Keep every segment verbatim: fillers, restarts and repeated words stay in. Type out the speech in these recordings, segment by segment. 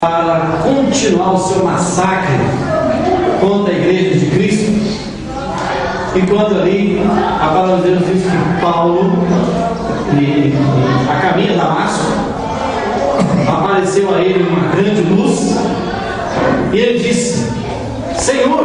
para continuar o seu massacre contra a igreja de Cristo. Enquanto ali, a palavra de Deus diz que Paulo, a caminho de Damasco, apareceu a ele uma grande luz, e ele disse: Senhor,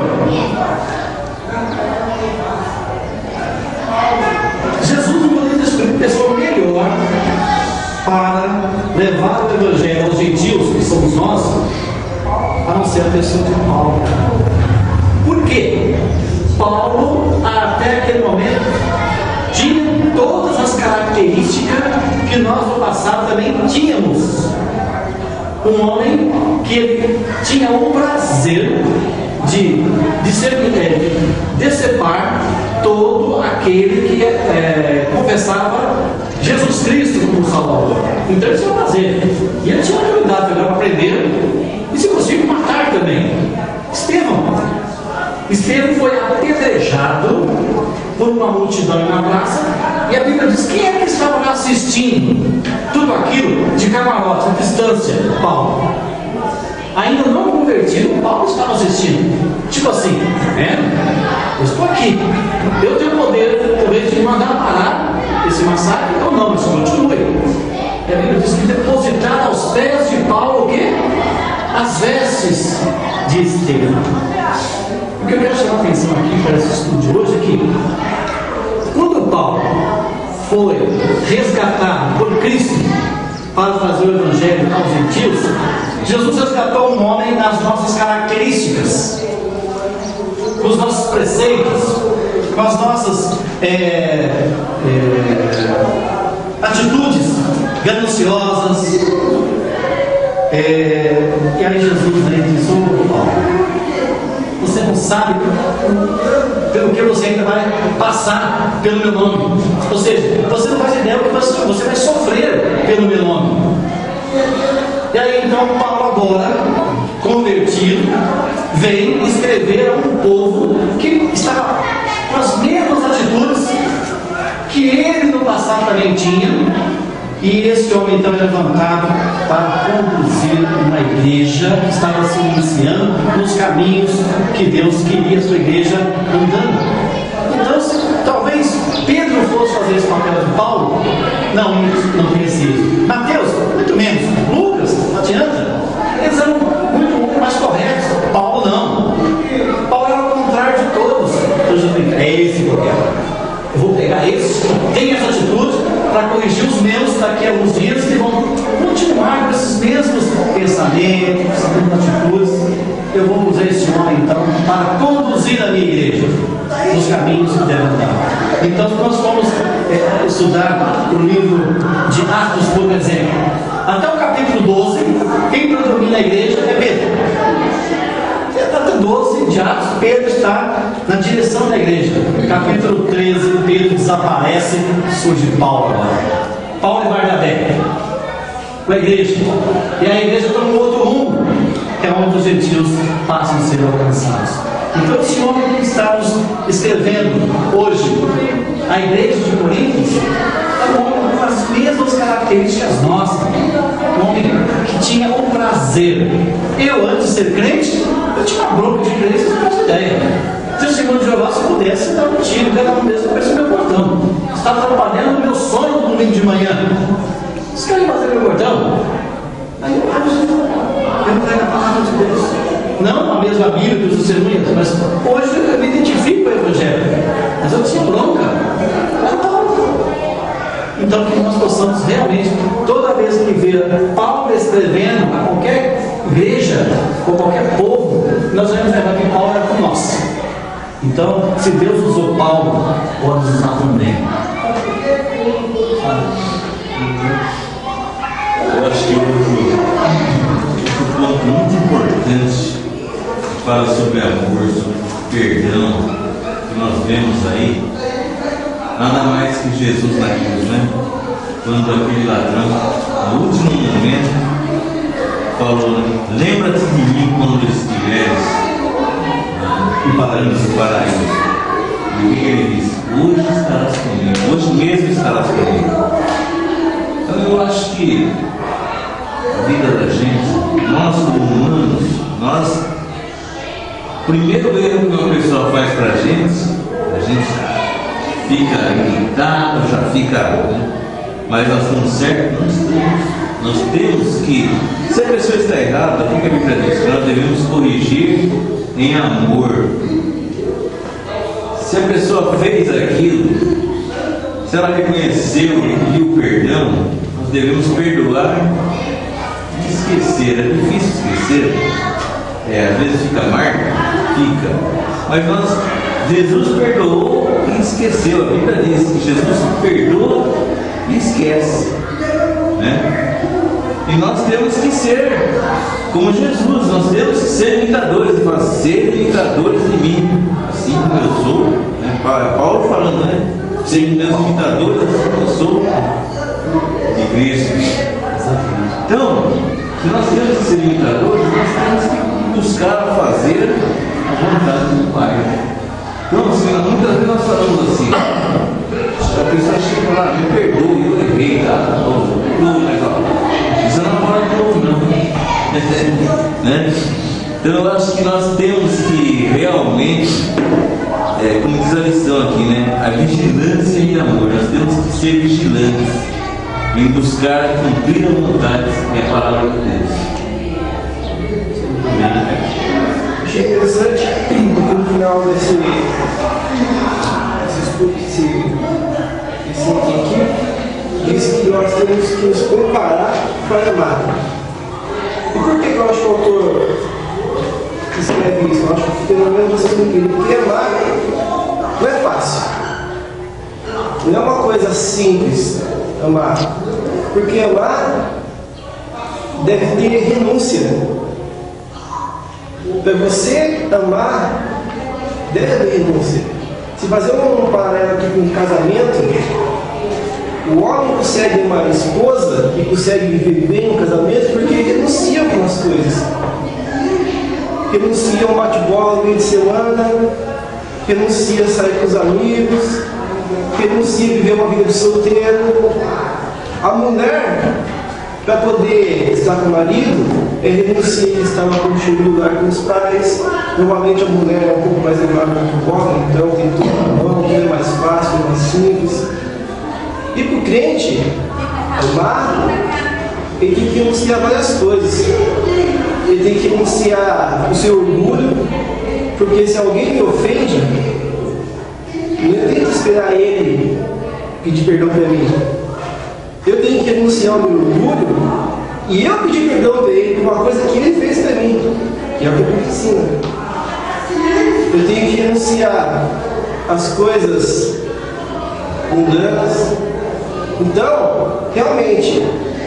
Jesus não poderia ter escolhido pessoa melhor para levar o Evangelho aos gentios, que somos nós, a não ser a pessoa de Paulo. Por quê? Paulo, até aquele momento, tinha todas as características que nós no passado também tínhamos. Um homem que ele tinha o prazer de, de ser, é, decepar todo aquele que é, confessava Jesus Cristo como Salvador. Então ele tinha prazer. E ele tinha autoridade para aprender e, se possível, matar também. Estevão. Estevão foi apedrejado por uma multidão na praça, e a Bíblia diz: quem é que estava assistindo tudo aquilo de camarote, a distância? Paulo. Ainda não convertido, Paulo estava assistindo. Tipo assim, é? Eu estou aqui, eu tenho o poder, talvez, de mandar parar esse massacre ou não, mas continue. E a Bíblia diz que depositaram aos pés de Paulo o quê? As vestes de Estevão. O que eu quero chamar a atenção aqui para esse estudo de hoje é que, quando Paulo foi resgatado por Cristo para fazer o Evangelho aos gentios, Jesus resgatou um homem nas nossas características, com os nossos preceitos, com as nossas é, é, atitudes gananciosas. É, e aí Jesus né, diz: ô Paulo, você não sabe pelo que você ainda vai passar pelo meu nome. Ou seja, você não faz ideia do que você vai sofrer pelo meu nome. E aí então Paulo agora, convertido, vem escrever a um povo que estava com as mesmas atitudes que ele no passado também tinha. E esse homem então é levantado para conduzir uma igreja que estava se iniciando nos caminhos que Deus queria a sua igreja andando. Então, se talvez Pedro fosse fazer esse papel de Paulo, não, não teria sido. Mateus, muito menos. Lucas, não adianta. Eles eram muito mais corretos. Paulo não. Paulo era o contrário de todos. Eu já falei: é esse que eu quero. Eu vou pegar esses que têm essa atitude para corrigir os meus daqui a alguns dias, que vão continuar com esses mesmos pensamentos, essas mesmas atitudes. Eu vou usar esse homem então para conduzir a minha igreja nos caminhos que devem andar. Então nós vamos é, estudar o livro de Atos, por exemplo, até o capítulo doze. Quem predomina a igreja é Pedro. Até doze de Atos, Pedro está na direção da igreja. Capítulo treze, Pedro desaparece, surge Paulo agora. Paulo e Barnabé com a igreja. E a igreja toma outro rumo, que é onde os gentios passam a ser alcançados. Então esse homem que estamos escrevendo hoje, a igreja de Coríntios, é um homem com as mesmas características nossas. Um homem que tinha o prazer. Eu, antes de ser crente, eu tinha uma bronca de crente, vocês não fazem ideia. Se o Senhor de Jeová, se pudesse, dar um tiro, cada um deles para meu portão. Estava atrapalhando o meu sonho no domingo de manhã. Vocês querem fazer meu portão? Aí eu eu não pego a palavra de Deus. Não a mesma Bíblia que os testemunhas, mas hoje eu me identifico com o Evangelho. Mas eu tinha bronca. Eu estava. Então que nós possamos realmente, toda vez que ver Paulo escrevendo a qualquer igreja, ou qualquer povo, nós vamos lembrar que Paulo era com nós. Então, se Deus usou Paulo, pode usar também. Eu acho que outro, outro ponto muito importante que fala sobre amor, sobre perdão, que nós vemos aí, nada mais que Jesus na cruz, né? Quando aquele ladrão, no último momento, falou: lembra-te de mim quando estiveres no paraíso. E o que ele disse? Hoje estarás comigo, hoje mesmo estarás comigo. Então eu acho que a vida da gente, nós primeiro erro que uma pessoa faz pra gente, a gente fica irritado, já fica, né? Mas nós estamos certos, nós temos. Nós temos que, se a pessoa está errada, o que a Bíblia diz? Nós devemos corrigir em amor. Se a pessoa fez aquilo, se ela reconheceu e pediu perdão, nós devemos perdoar e esquecer. É difícil esquecer, é, às vezes fica marca, fica. Mas nós, Jesus perdoou e esqueceu. A Bíblia diz que Jesus perdoa e esquece, né? E nós temos que ser como Jesus, nós temos que ser imitadores, ser imitadores de mim, assim como eu sou, né? Paulo falando, né? Ser meus imitadores, assim como eu sou de Cristo. Então, se nós temos que ser imitadores, nós temos que buscar fazer a vontade do Pai. Então, assim, muitas vezes nós falamos assim, a pessoa chega lá, me perdoe, eu errei, tá? Eu perdoe, mas ó, isso não pode de novo, não. Né? Então eu acho que nós temos que realmente, é, como diz a lição aqui, né? A vigilância e amor. Nós temos que ser vigilantes em buscar cumprir a vontade que é a palavra de Deus. Achei interessante porque no final desse, desse estudo, desse, desse item aqui, diz que nós temos que nos preparar para amar. E por que eu acho que o autor escreve isso? Eu acho que pelo menos vocês não entendem. Porque amar não é fácil. Não é uma coisa simples amar. Porque amar deve ter renúncia. Para você amar, deve haver renúncia. Se fazer um paralelo aqui com um casamento, o homem consegue uma esposa e consegue viver bem no casamento porque renuncia a algumas coisas. Renuncia a um bate-bola no meio de semana, renuncia a sair com os amigos, renuncia a viver uma vida de solteiro. A mulher, para poder estar com o marido, é renunciar a estar no aconchego do lugar com os pais. Normalmente a mulher é um pouco mais elevada que o homem, então tem tudo na mão, tudo é mais fácil, mais simples. E para o crente, amar, ele tem que renunciar várias coisas. Ele tem que renunciar o seu orgulho, porque se alguém me ofende, eu tenho que esperar ele pedir perdão para mim. Eu tenho que renunciar ao meu orgulho e eu pedir perdão para ele por uma coisa que ele fez para mim, que é o que ele me ensina. Eu tenho que renunciar às coisas mundanas. Então, realmente,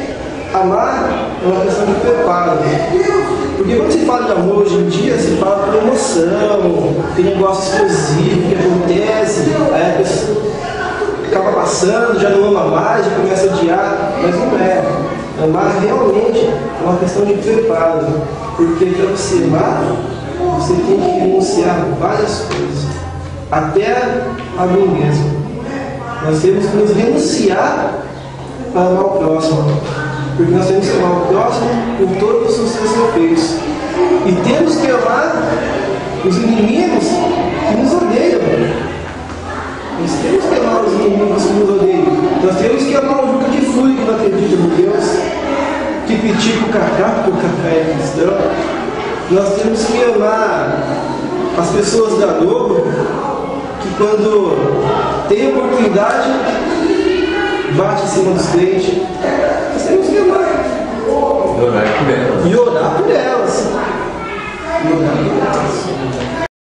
amar é uma questão de preparo. Porque quando se fala de amor hoje em dia, se fala por emoção, tem negócio explosivo que acontece, aí a pessoa acaba passando, já não ama mais, já começa a odiar, mas não é. Amar realmente é uma questão de preparo. Porque para você amar, você tem que renunciar a várias coisas, até a mim mesmo. Nós temos que nos renunciar para amar o próximo. Porque nós temos que amar o próximo com todos os seus defeitos. E temos que amar os inimigos que nos odeiam. Nós temos que amar os inimigos que nos odeiam. Nós temos que amar o Juca de Fúria que não acredita em Deus, que pedir o Cacá, porque o Cacá é cristão. Nós temos que amar as pessoas da Globo, que quando tem oportunidade, bate em cima dos crentes. Nós temos que amar. E orar por elas. E orar por elas. E orar por elas.